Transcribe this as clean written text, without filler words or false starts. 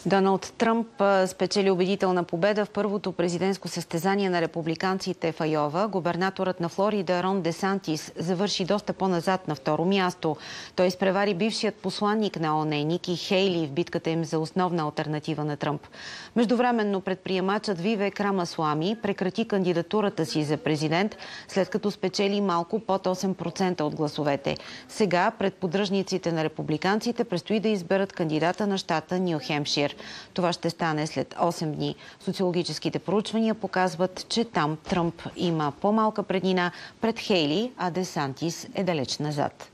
Доналд Тръмп спечели убедителна победа в първото президентско състезание на републиканците в Айова. Губернаторът на Флорида Рон Де Сантис завърши доста по-назад на второ място. Той изпревари бившият посланник на ООН Ники Хейли в битката им за основна алтернатива на Тръмп. Междувременно предприемачът Вивек Рамасвами прекрати кандидатурата си за президент, след като спечели малко под 8% от гласовете. Сега пред поддръжниците на републиканците предстои да изберат кандидата на щата Ню Хемпшир. Това ще стане след 8 дни. Социологическите проучвания показват, че там Тръмп има по-малка преднина пред Хейли, а Де Сантис е далеч назад.